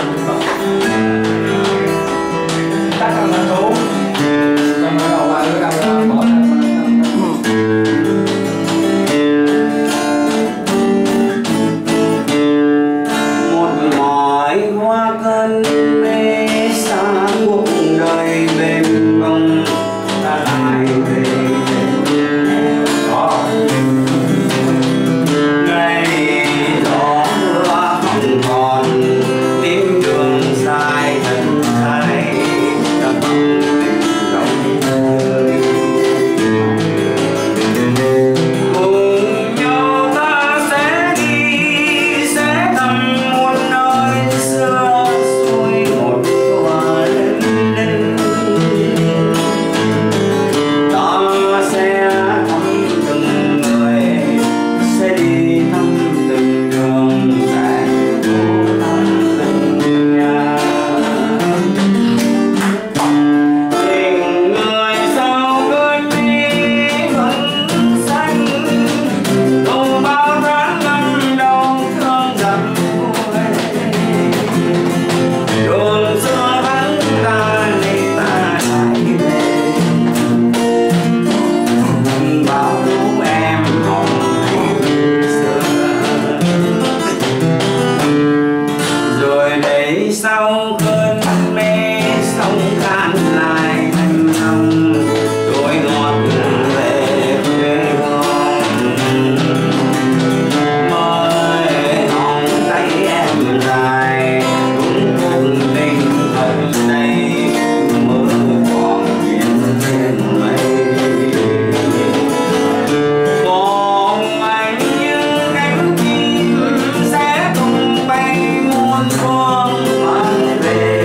Tắt cầm xuống. Cầm đầu qua cái cầm bỏ. Một mỏi hoa cơn mê xa cuộc đời bên bông ta lại về đó ngày gió mưa không còn tím đường dài thật dài ta bằng tình dòng đời cùng nhau ta sẽ đi sẽ thăm một nơi xưa xuôi một hoa lên lên ta sẽ thăm từng người sẽ đi thăm từng đường sẽ vô thăm từng nhà tình người sau cơn mi vẫn xanh dù bao tháng năm đau thương dặm vui đường xưa vắng ta nên ta lại về bao lúc em còn ngày xưa rồi đây sau cơn mê sông cạn lại thành lòng đôi ngọt về quê hương mới hồng tay em dài cũng cùng tình thật đây mơ còn chuyện trên mây mong anh như cánh chim sẽ cùng bay muôn phương mang về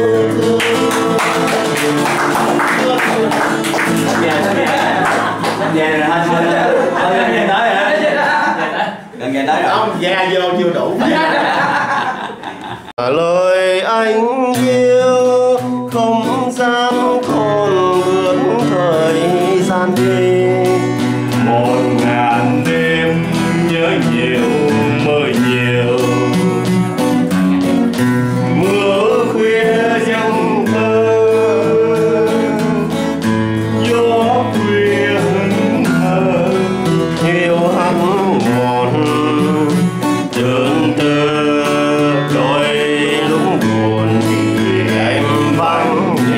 Về rồi hả? Gần tới rồi đó. Gần về tới rồi. Ông da vô chưa đủ. Lời anh yêu không gian còn vượt thời gian đi. 1000 đêm nhớ nhiều mơ nhiều, mưa khuya trong thơ, gió khuya hững hờ, Yêu hát ngọn trường tơ, đôi lúc buồn vì em vắng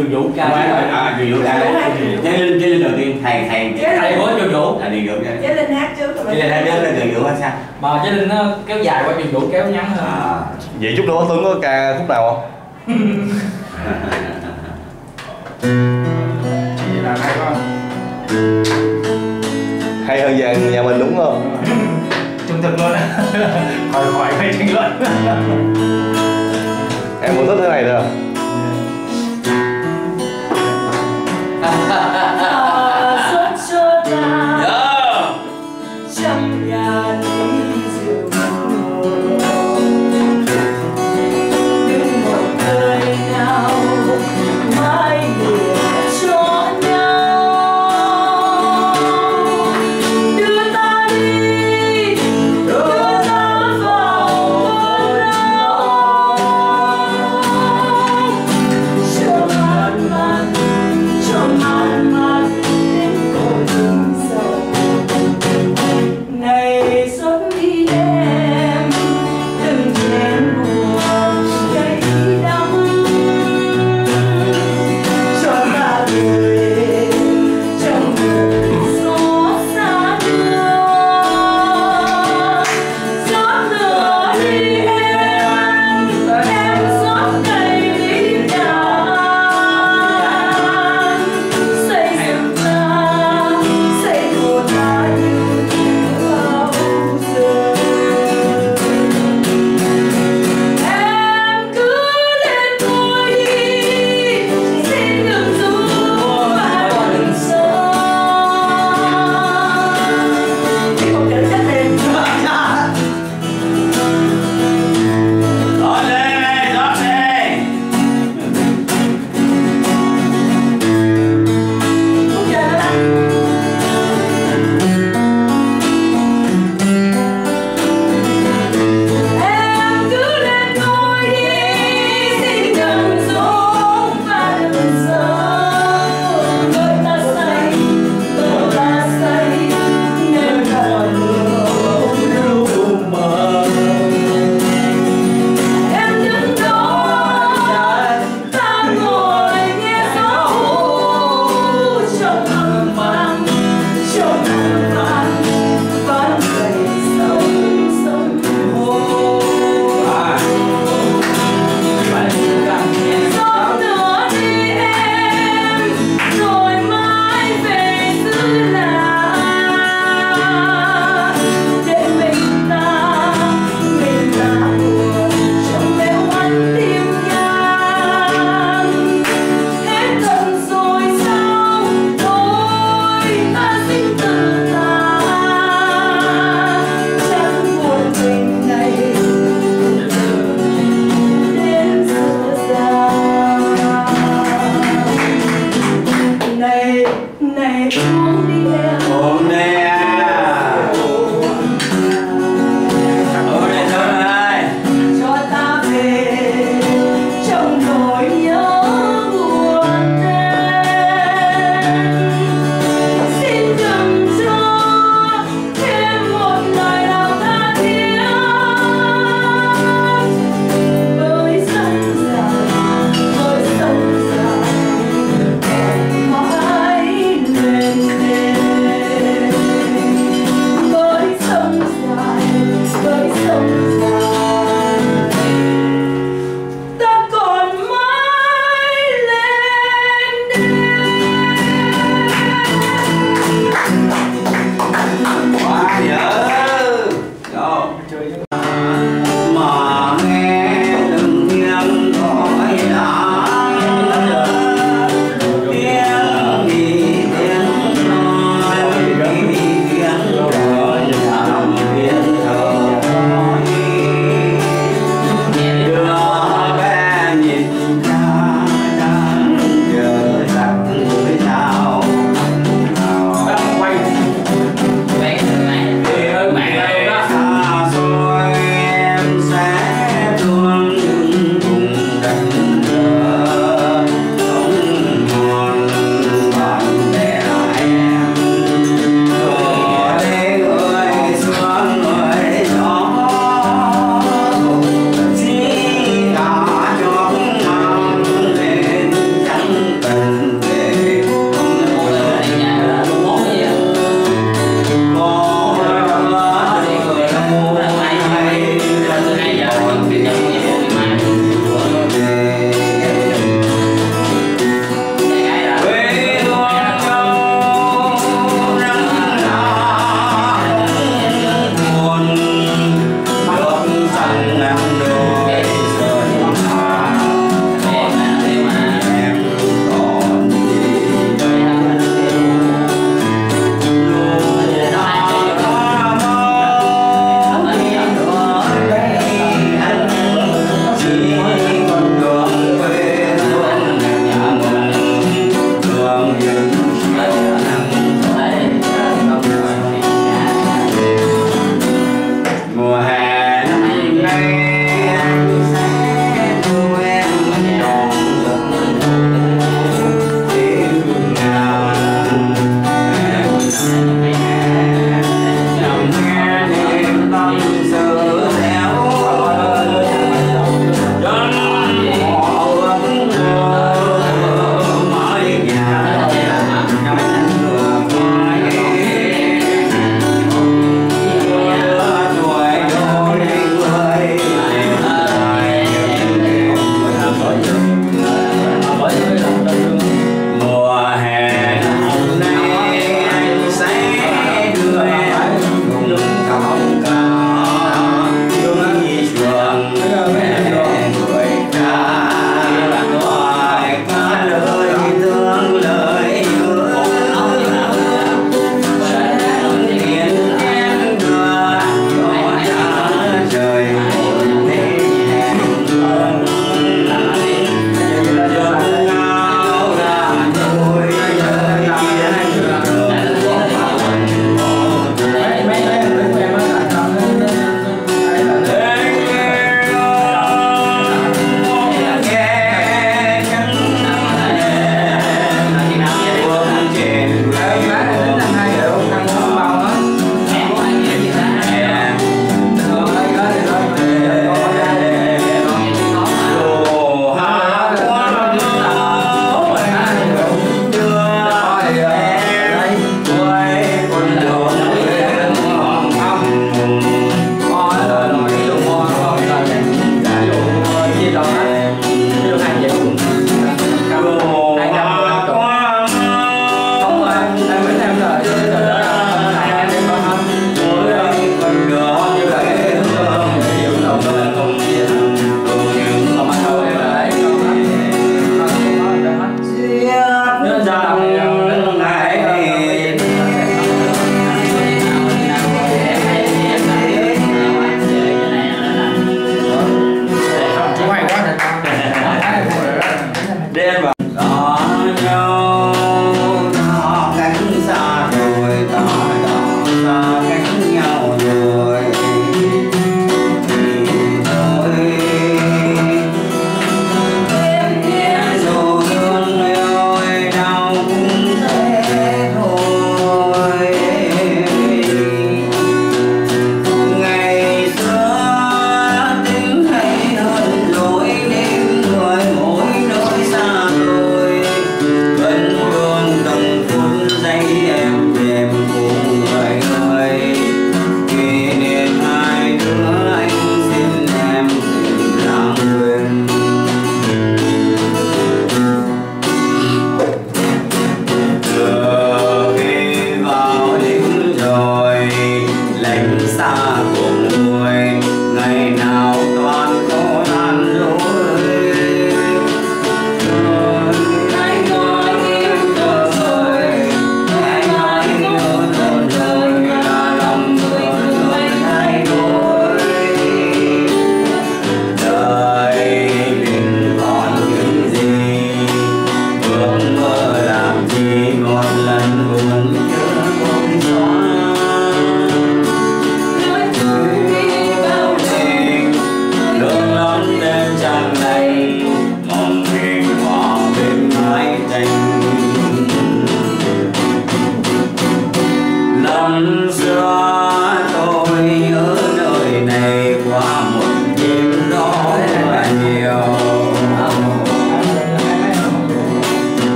Trường Vũ ca. Trường Vũ ca đấy. Chế Linh đầu tiên thầy của Trường Vũ. Trường Vũ. Chế Linh hát trước rồi. Chế Linh hát trước là Trường Vũ hát sao? Mà Chế Linh nó kéo dài qua Trường Vũ kéo ngắn hơn. Vậy chút nữa Tuấn có ca khúc nào không? Vậy là hay quá. Hay hơn dàn nhà mình đúng không? Trung thực luôn á. Khỏi phải tranh luận. Em cũng thích thế này thôi. Xuất cho ta trong nhà đi rượu đừng một người nào mãi niệm cho nhau, đưa ta đi, đưa ta vào cơn đau.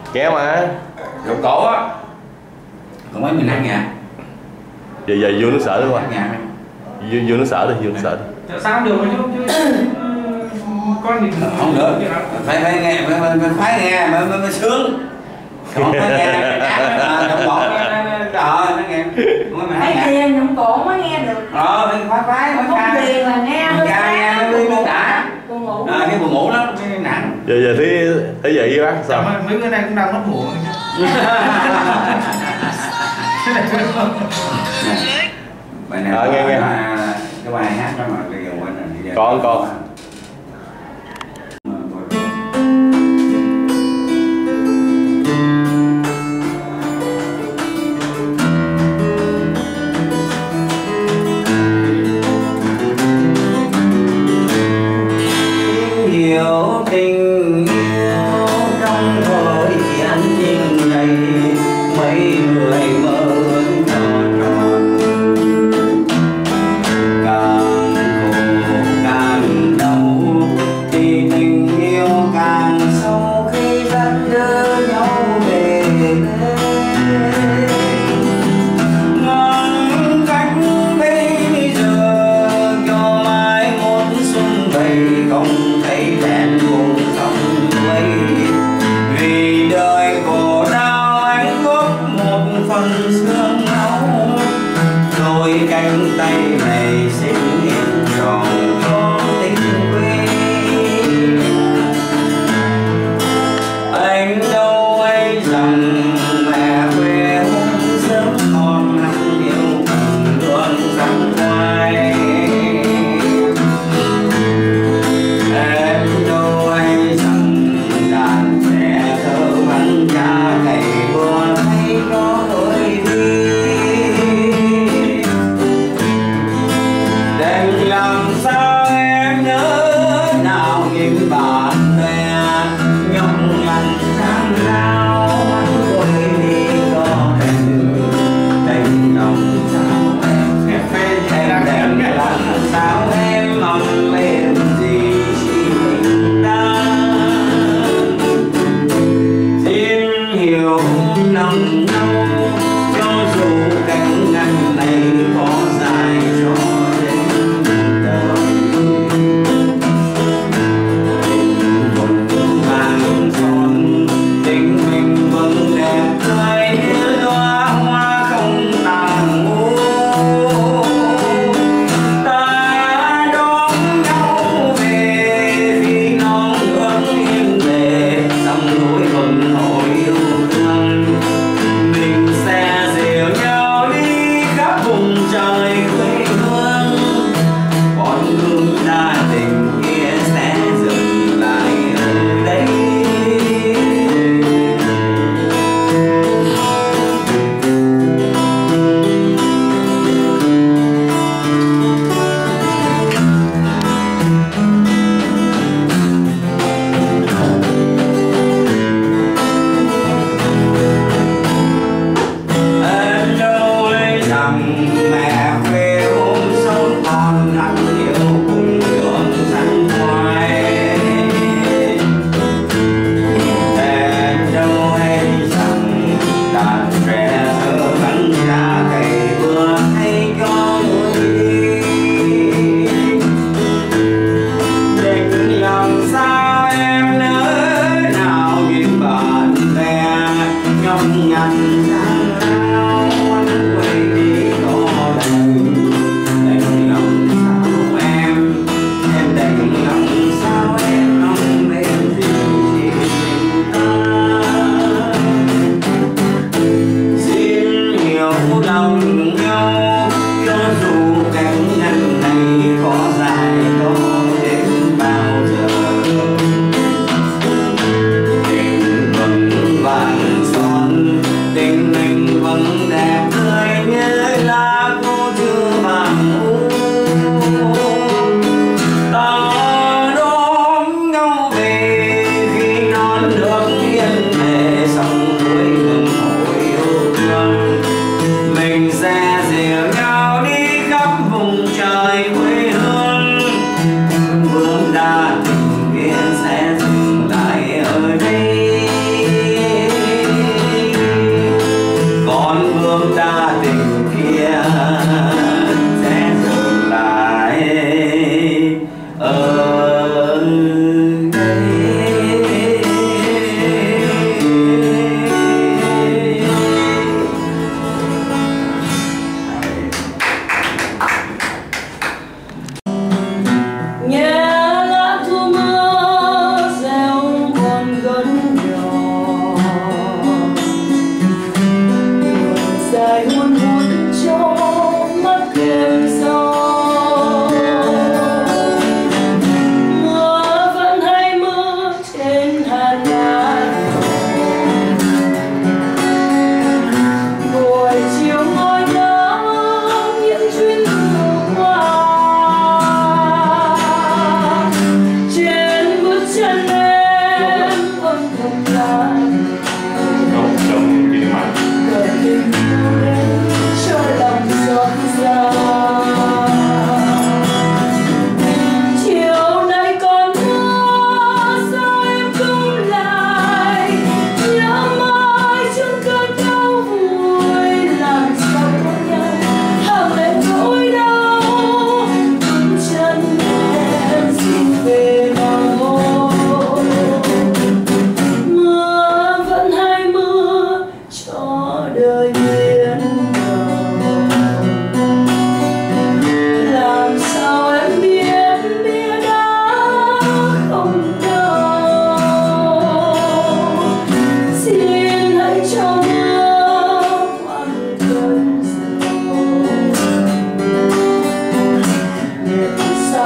Nghe mà. Rượu cổ á. Còn mấy mình ăn nha. Giờ vô nước sở đúng không? Ăn nha. Vô nước sở đi, vô nước sở đi. Sao được mà chứ con gì Không được. Phải nghe, phải nghe mới sướng. Không phải nghe rượu cổ nó nghe. Phải nghe nhậm cổ mới nghe được. Phải mới Không ca. tiền là nghe hơi Nghe mới đã. buồn ngủ. Cái buồn ngủ đó mới nặng. Giờ thấy vậy bác sao? mấy bữa nay cũng đang mất ngủ. Bài này nghe cái bài hát đó mà bây giờ quên rồi. Con hiểu tình yêu trong thời gian tình này mấy người mơ ước tròn tròn càng khổ càng đau.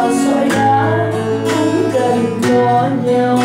sao sỏi đá cũng cần có nhau.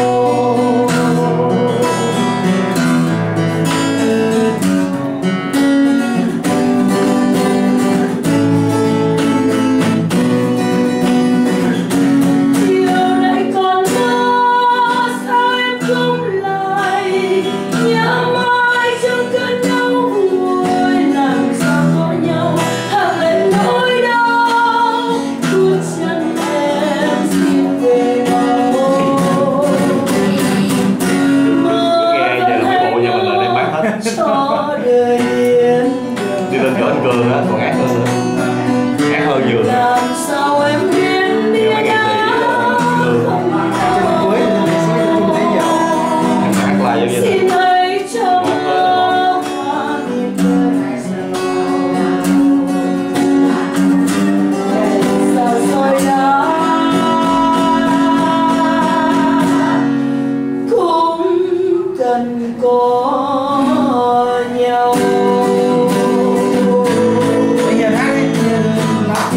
Đi lên chỗ anh Cường á, còn ác hơn nữa. Ác hơn nhiều nữa. Làm sao em biết Nhiều mấy nghệ sĩ Cường cuối thì sẽ chung thấy nhiều. ác lại như vậy. xin hãy cho qua niềm đời sao soi đá cũng cần có nhau. Bây giờ hát ấy, nó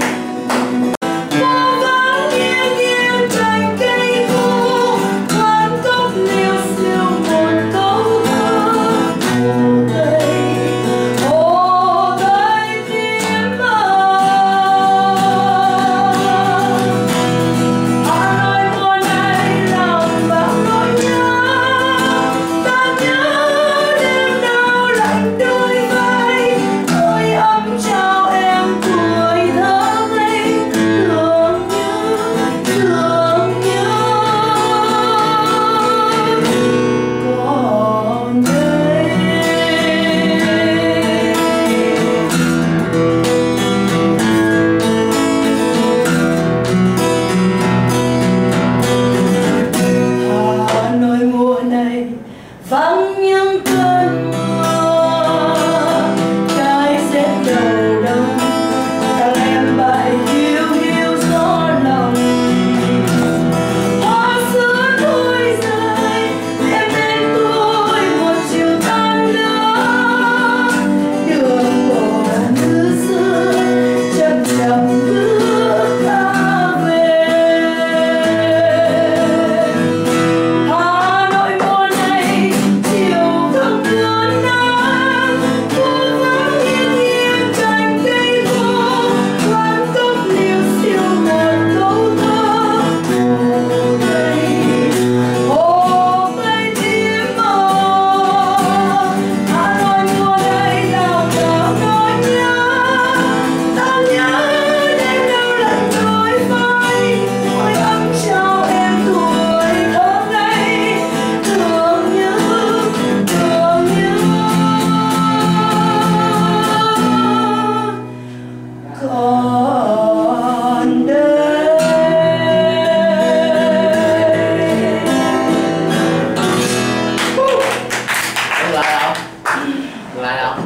vắng những cơn mưa, cái rét đầu đông, các em bại hiu hiu gió lòng. Hoa sữa thôi rơi, em bên tôi một chiều tan lứa. Đường còn như xưa, chậm chậm bước ta về. Hà Nội mùa này chiều không mưa nắng, phố vắng yên yên cành cây khô, quán cốc liêu xiêu một câu thơ. Hồ Tây tím màu, Hà Nội mùa này nào nào nỗi nhớ, ta nhớ đêm đâu lạnh đôi vai, môi ấm trao em tuổi thơ ngây. Thương nhớ còn đây. Lại đâu?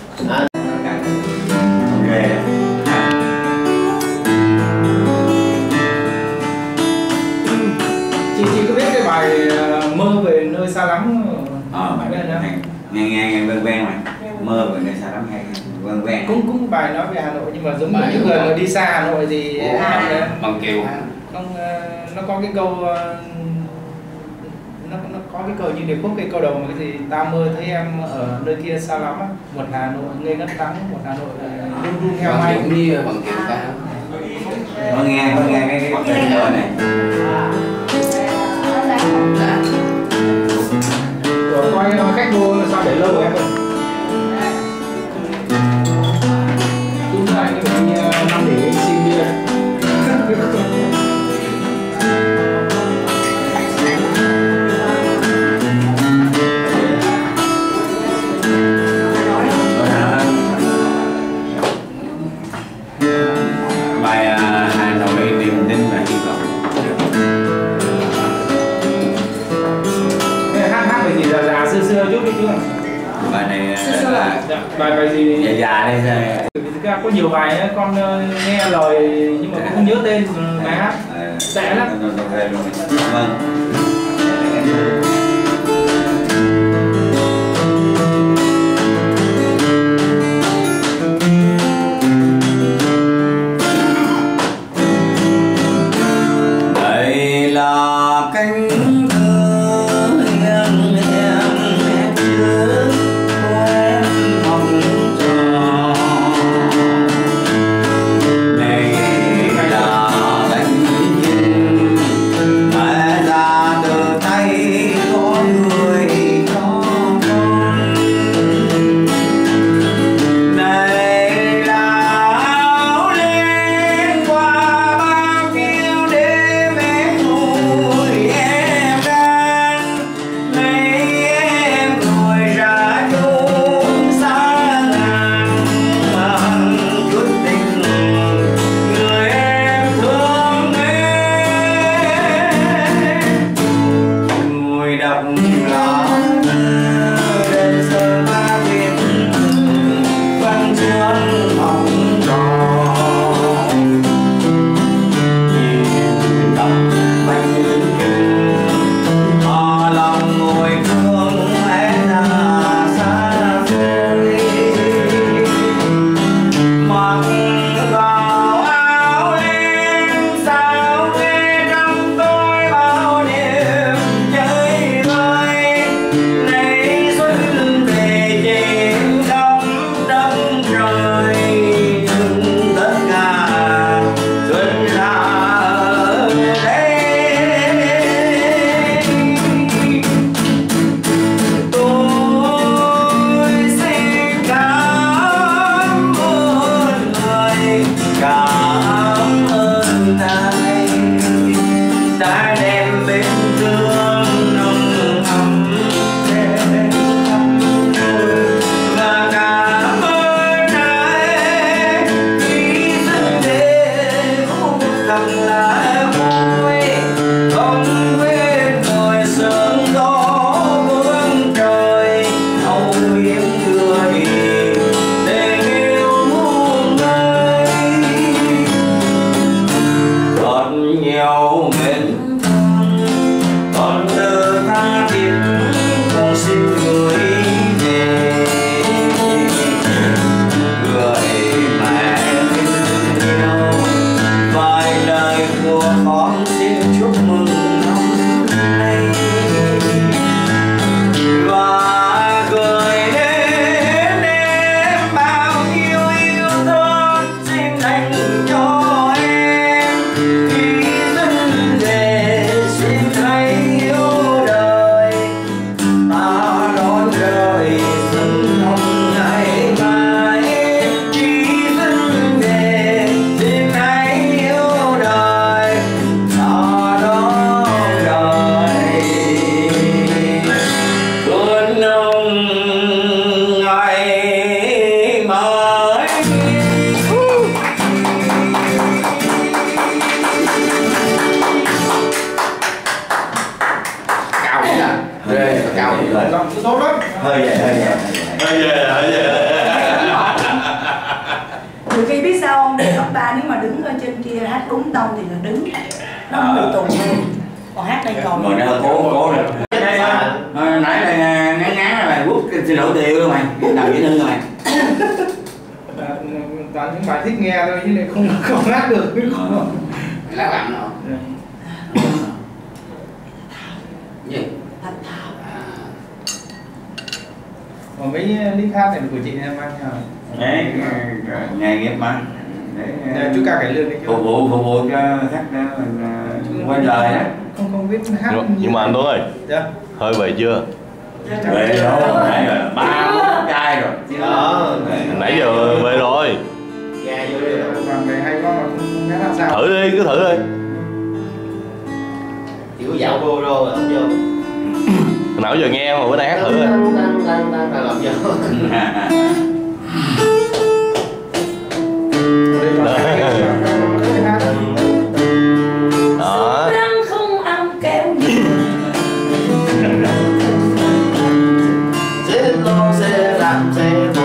chị có biết cái bài mơ về nơi xa lắm Bài bên đó? nghe ven ven mà mơ về nơi xa lắm hay ven ven. Cũng bài nói về Hà Nội nhưng mà giống như những người mà đi xa Hà Nội thì Bằng Kiều. nó có cái câu nó có cái câu như điệp khúc, cái câu đầu mà cái gì ta mơ thấy em ở nơi kia xa lắm á, một Hà Nội ngây ngất trắng, một Hà Nội run run theo mây. Bằng Kiều ca. Có nghe cái lời này. Ủa, coi khách vô sao để lâu em ơi. Chúng ta cái đi năm để xin bia. Bài Hà Nội niềm tin và hy vọng. Hát bài gì già xưa xưa chút đi chứ. Bài này Dạ, bài gì già đây thôi. thực ra có nhiều bài ấy, con nghe lời nhưng mà cũng không nhớ tên bài hát. Tệ lắm. Vâng. vui không quên ngồi sương gió vương trời âu yếm người tình yêu muôn nơi còn nhiều mến thương còn đưa tha thiết con xin gửi về người mẹ yêu vài lời của con xin chúc mừng năm nay và gửi đến em bao nhiêu yêu thương xin dành cho em khi dần về xin thấy yêu đời ta đón đời dần không ngày mai khi dần về xin thấy yêu đời ta đón đời tuôn nồng ngày mai. Cao vậy à? Ghê, cao vậy rồi. Giọng tốt lắm. Hơi vậy Bây giờ Nhiều khi biết sao không? Cấp 3 nếu mà đứng ở trên kia hát đúng tông thì là đứng, nó không bị tụt hơn. Còn hát đây còn ngồi đây cố rồi nãy là ngán ngán là quốc xin lỗi tiêu luôn mày nào dễ thương rồi mày Toàn những bài thích nghe thôi chứ lại không hát được. Lá lặng rồi. Gì? Thành thạo. Mà mấy nick hát này của chị em mang nhờ. đấy nghề nghiệp mà Chú ca cải lương đấy chứ. phục vụ cho khách quay đời đó Không biết hát. nhưng mà anh Tuấn ơi, Dạ. hơi về chưa? về rồi nãy rồi 3 chai rồi đó Nãy giờ về rồi. Dạ vô đây mà về hay quá mà không hát làm sao. Thử đi, cứ thử đi. Chỉ có dạo vô rồi không vô. Hồi nào giờ nghe mà bữa nay hát thử đi. Đang làm vô. Đó. Răng không ăn kéo nhiều. Xe lô xe làm xe bò.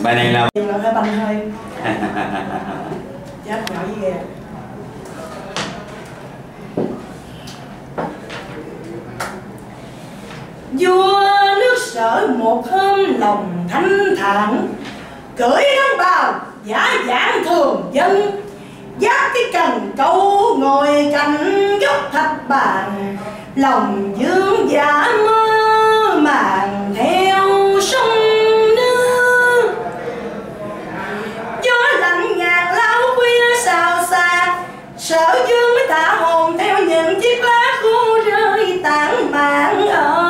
Bài này là Dừng lại hơi banh hơi. Chết nhỏ với ghê. Vua nước Sở một hôm lòng thanh thản, cưỡi đón bào giả dạng thường dân, dắt cái cần câu ngồi cạnh góc thạch bàn, lòng dương giả mơ màng theo sông nước. Gió lạnh ngạt lao khuya xào xạc, Sở Dương mới tạ hồn theo những chiếc lá khô rơi tản mạn ở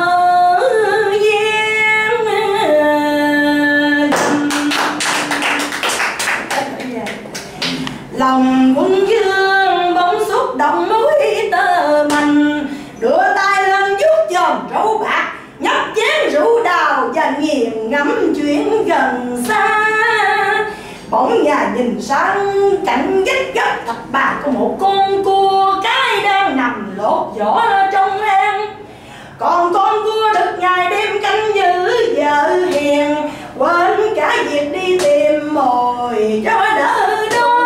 lòng quân dương bỗng xúc động mũi tơ mình, đưa tay lên vuốt giòm râu bạc, nhấp chén rượu đào và nghiền ngẫm chuyện gần xa. Bỗng nhà nhìn sang cạnh vách gấp thạch bàn có một con cua cái đang nằm lột vỏ trong hang. Còn con cua đực ngày đêm canh giữ vợ hiền, quên cả việc đi tìm mồi cho đỡ đói.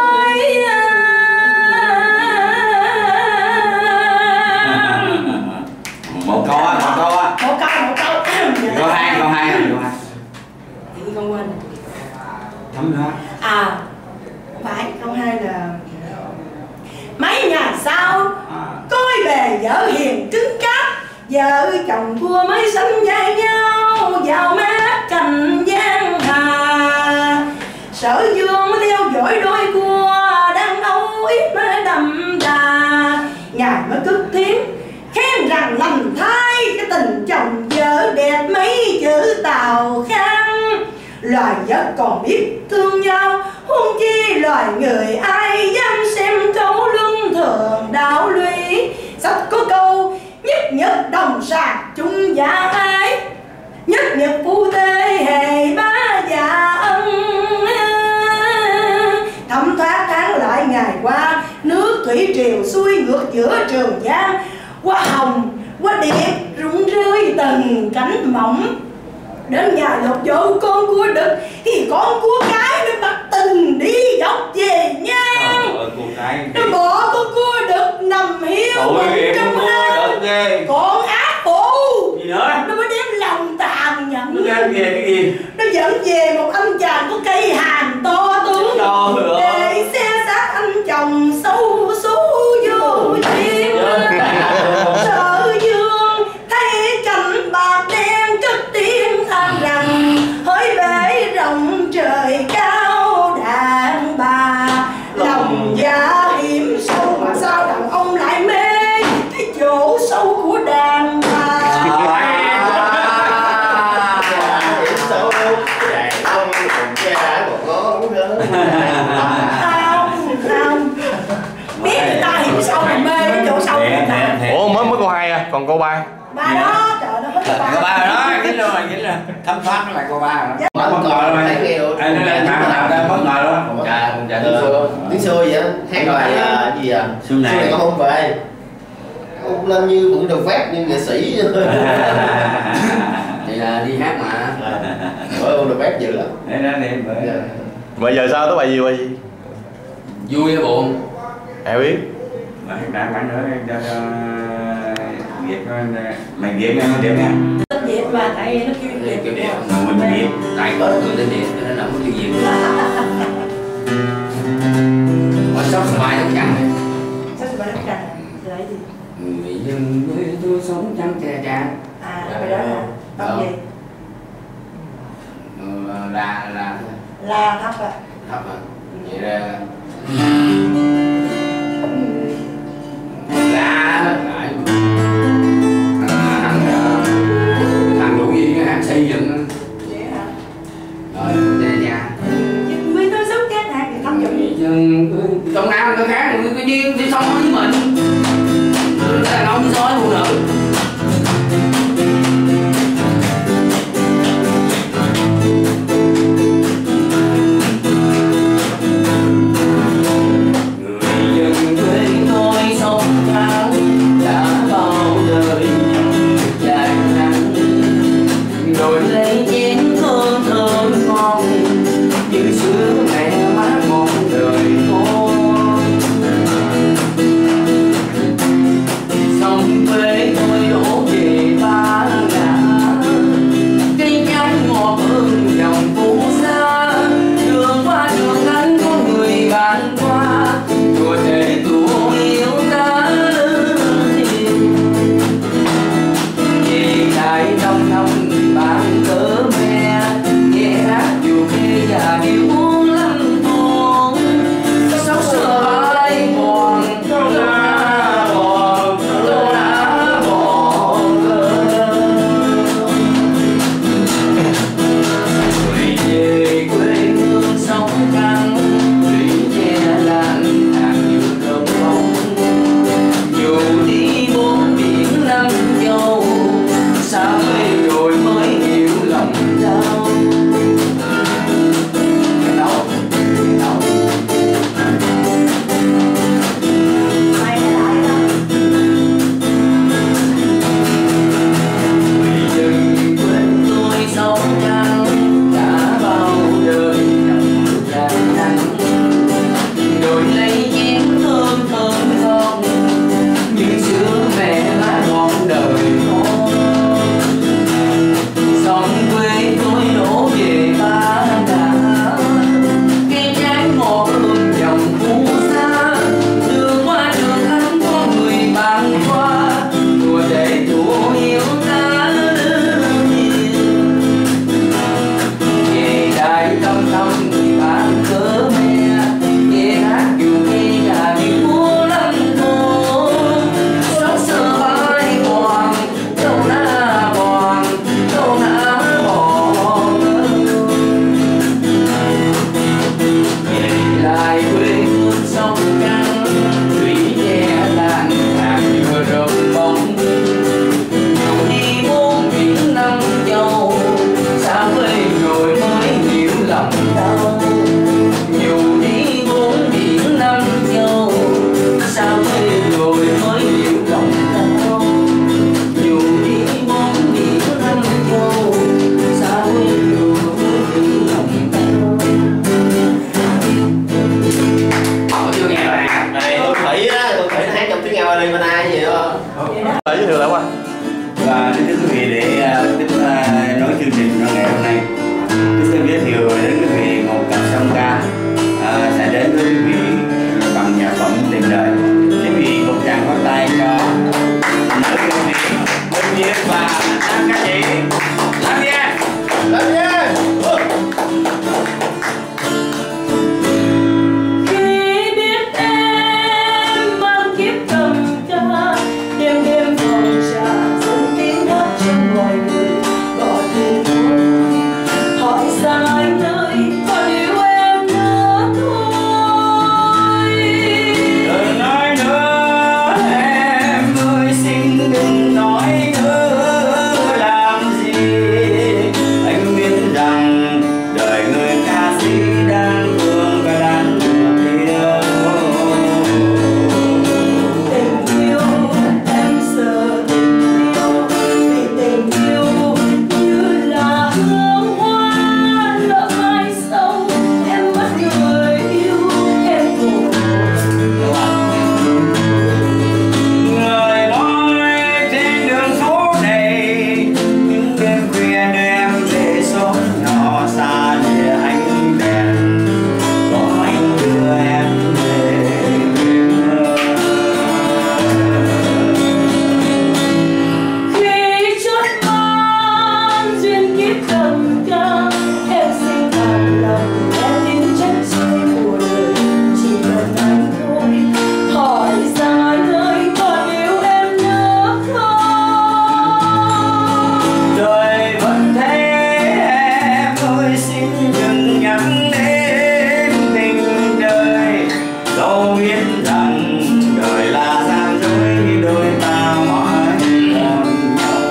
một câu á. Một câu. Câu hai. Thì con quên. Thấm đó. À, phải, câu hai là mấy ngày sau coi bề vợ hiền cứng cáp, vợ chồng cua mới sánh vai nhau vào mát cành giang hà. Sở Dương mới theo dõi đôi cua đang âu yếm đậm đà, ngài mới cất tiếng khen rằng lành thay cái tình chồng vợ đẹp mấy chữ tào khang. Loài vật còn biết thương nhau, huống chi loài người ai dám xem câu luân thường đạo lũy. Sách có câu nhất nhật đồng sạc chung gia ái, nhất nhật phu thê hề bá già ân. Thấm thoát tháng lại ngày qua, nước thủy triều xuôi ngược giữa Trường Giang. Hoa hồng, hoa điệp rụng rơi từng cánh mỏng. Đến nhà lột dỗ con cua đực thì con cua cái nó bắt tình đi dọc về nhang. Nó bỏ con cua đực nằm hiu trong hang. Còn ác phụ Gì nữa? nó mới đem lòng tàn nhẫn. Nó đem về cái gì? Nó dẫn về một anh chàng có cây hàn to tướng để xe xác anh chồng xấu xú vô duyên. Sở Dương thấy cảnh bạc đen cất tiếng than rằng hỡi bể rộng trời cao đàn bà, lòng dạ hiểm sâu mà sao đàn ông lại mê cái chỗ sâu của đàn bà. Không biết người ta hiểm sâu mà mê cái chỗ sâu của người ta. Ủa mới câu 2 à, còn câu 3. Ba đó, trời nó hết Câu ba rồi đó, dính rồi. Thấm thoát nó lại câu ba rồi đó. Bất ngờ luôn. Bất ngờ luôn. Dạ tiếng xưa vậy á, hát bài gì à? Xuân này con không về. Ông lên như cũng được phép như nghệ sĩ. thì là đi hát mà. Ôi ông được phép dữ lắm. Để đó đi. Bây giờ sao tới bài gì? Vui hay buồn? Ai biết. Bạn nữa cho Việt mày Việt nghe nó đẹp nha. tên Việt mà tại nó kêu Việt. Kiểu đẹp. Mình Việt. Tại có người tên Việt cho nên là muốn kêu Việt. Ở sóc bài nó chẳng này. Sao chị bà nói rằng là cái gì? Người dân với tôi sống trắng tre tràn. À, cái đó là tóc gì? Là thấp à. thấp à. Vậy ra thằng đủ gì cái hãng xây dựng Vậy hả? rồi đây nha. Vì tôi sống cái hạt thì thâm dụng. Trong nào cái khác cái duyên thì xong với mình đàn ông với sói phụ nữ. Người trong tâm người bạn cớ me nghe hát dù nghe là niềm vui lắm thôi sống sơ vai còn đâu đã còn đâu đã còn về lại quê hương sông căng thủy nhẹ làng hạt vừa rộng bóng dù đi bốn biển năm châu xa quê rồi mới hiểu lòng đau dù đi bốn biển năm châu xa quê rồi mới hiểu lòng đau dù đi bốn biển năm châu xa quê rồi mới hiểu lòng đau. Họ chưa nghe bạn Này tôi Thủy á, tôi Thủy hát trong tiếng Alemana gì đó. Giới thiệu lại qua. Và thưa quý vị, để tiếp nối chương trình trong ngày hôm nay, chúng tôi giới thiệu đến quý vị một cặp song ca sẽ đến với quý vị bằng nhạc phẩm Tìm Đời. Quý vị một tràng pháo tay cho nữ ca sĩ Minh Diệp và nam ca sĩ Lam Gia. Lên nha. Khi biết em mang kiếp cầm ca, đêm đêm phòng trà dẫn tiếng hát trong mọi người gọi tên tôi, hỏi rằng anh ơi còn yêu em nữa thôi. Đừng nói nữa em ơi, xin đừng nói nữa làm gì. Anh biết rằng đời người ca sĩ đang thương và đang buồn đi đâu. Tình yêu em sợ tình yêu, vì tình yêu như là hương hoa lỡ mai sau em mất người yêu em buồn. Người nói trên đường phố này những đêm khuya đưa em về xóm nhỏ xa lìa ánh đèn, có anh đưa em về bên mơ. Khi chót mang duyên kiếp cầm ca, em xin bằng lòng nghe tiếng chân chơi của đời, chỉ cần anh thôi hỏi rằng anh ơi còn yêu em nữa không. Đời vẫn thế em ơi, xin đừng nhắc đến tình đời, dẫu biết rằng đời là gian dối khi đôi ta mãi còn nhau.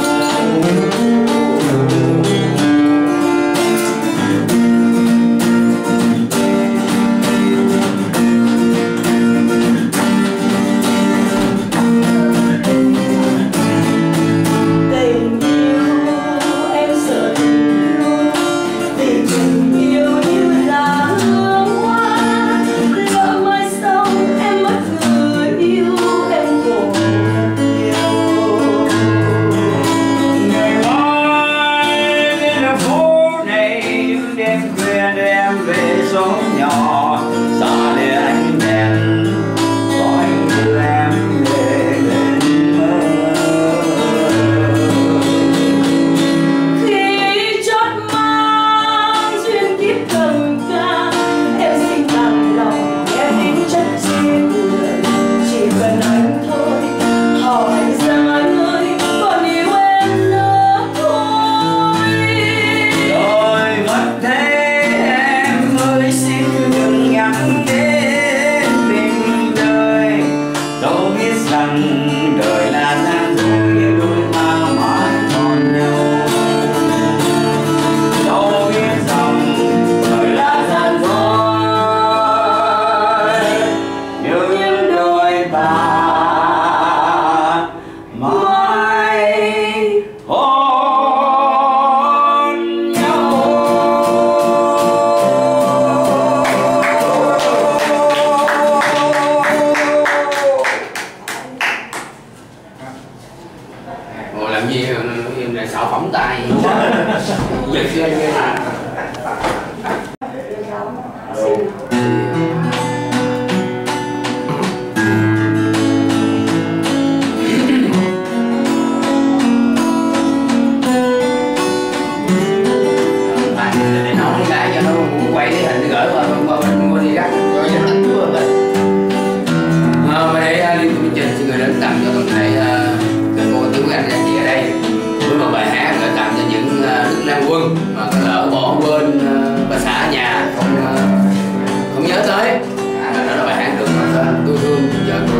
Tình yêu em sợ tình yêu, vì tình yêu như là hương hoa lỡ mai sau em mất người yêu em buồn nhiều. Người nói trên đường phố này những đêm khuya đưa em về xóm nhỏ xa lìa ánh đèn, có anh đưa em về bên mơ. Khi chót mang duyên kiếp cầm ca, em xin bằng lòng nghe tiếng chất chim người, chỉ cần anh thôi hỏi rằng anh ơi còn yêu em nữa thôi. Rồi mất thế em ơi, xin đừng lại cho nó quay cái hình gửi qua bên đi gắt rồi cho anh chú rồi. Và để liên tục chương trình xin gửi đến tặng cho toàn thể các cô chú anh chị ở đây với một bài hát gửi tặng cho những Đức Nam Quân mà có lỡ bỏ quên bà xã nhà không nhớ tới. Đó là bài hát được tôi thương vợ tôi.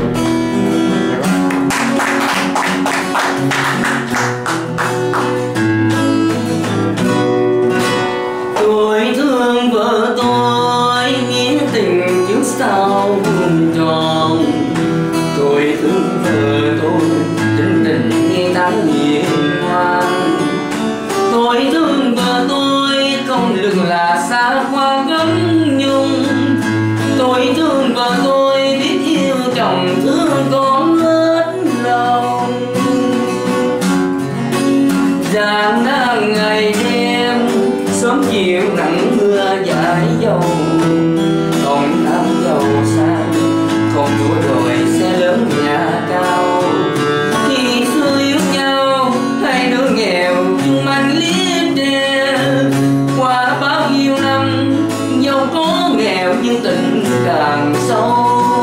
Tôi thương vợ tôi nghĩa tình trước sau vuông tròn. Tôi thương vợ tôi chân tình nghe tán hiền ngoan. Tôi thương vợ tôi không lừng là xa hoa gấm nhung. Tôi thương vợ tôi biết yêu chồng thương con hết lòng. Giang nắng ngày đêm sớm chiều nắng mưa dãi dầu. Không tham giàu sang không đua đòi xe lớn nhà cao. Khi xưa yêu nhau hai đứa nghèo chung anh liếc đè. Qua bao nhiêu năm dẫu có nghèo nhưng tình càng sâu.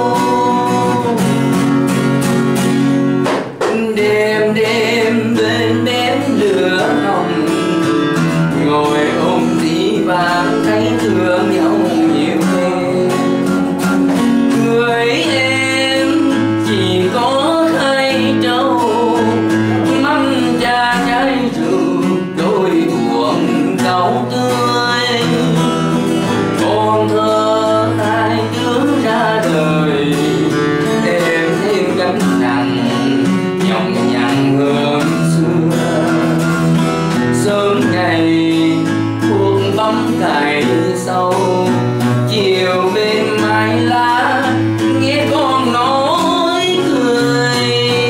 Đêm đêm bên bếp lửa hồng ngồi ôm tí vàng thấy thương nhau nhiều hơn. Người em chỉ có hai trâu mắm cha trái rượu đôi buồn cau tươi. Còn thơ hai đứa ra đời đem thêm gánh nặng nhọc nhằn hơn xưa. Sớm ngày thuốc bấm cài sâu chiều bên mái lá nghe con nói cười.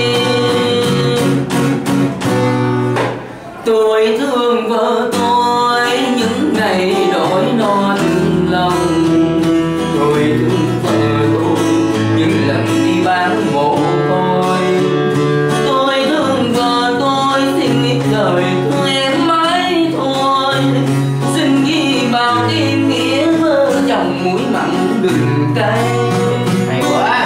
Tôi thương vợ tôi những ngày đói no từng lòng. Tôi thương vợ tôi những lần đi bán mồ côi. Tôi thương vợ tôi xin ít lời thương em mãi thôi. Xin ghi vào tim nghĩa vợ chồng mũi mặn gừng cay. Hay quá.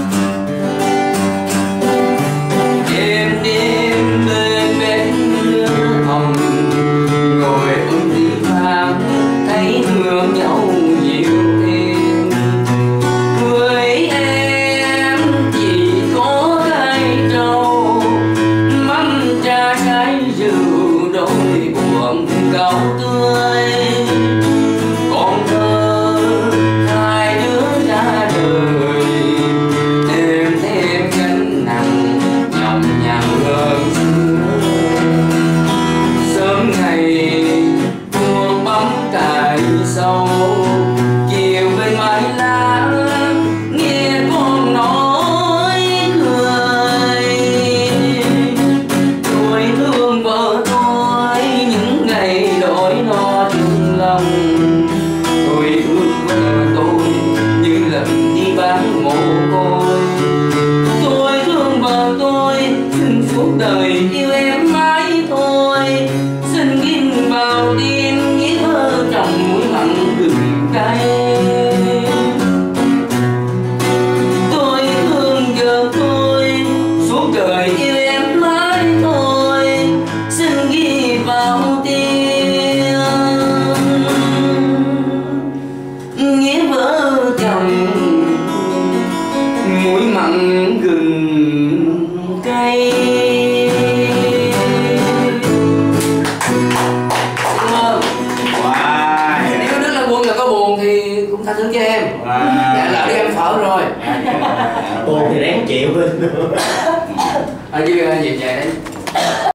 Đêm đêm bên bếp lửa hồng ngồi ôm tí vàng thấy thương nhau nhiều thêm. Với em chỉ có hai trâu mắm cha trái rượu đôi buồn cau tươi. Còn thơ hai đứa ra đời đem thêm gánh nặng nhọc nhằn hơn xưa. Sớm ngày mùa bấm cài sâu chiều bên mái lá nghe con nói cười. Tôi thương vợ tôi những ngày đói no từng lòng. Tôi thương vợ tôi như lần đi bán mồ côi. Tôi thương vợ tôi xin suốt đời yêu em mãi thôi. Xin ghi vào tim nghĩa vợ chồng mũi mặn gừng cay. Tôi thương vợ tôi suốt đời yêu em mãi thôi. Xin ghi vào tim nghĩa vợ chồng mũi mặn gừng cay. Wow. Nếu Đức Nam Quân là có buồn thì cũng tha thứ cho em. Wow. Dạ lỡ đi em phở rồi. Buồn thì ráng chịu. Ở dưới dịp về đấy.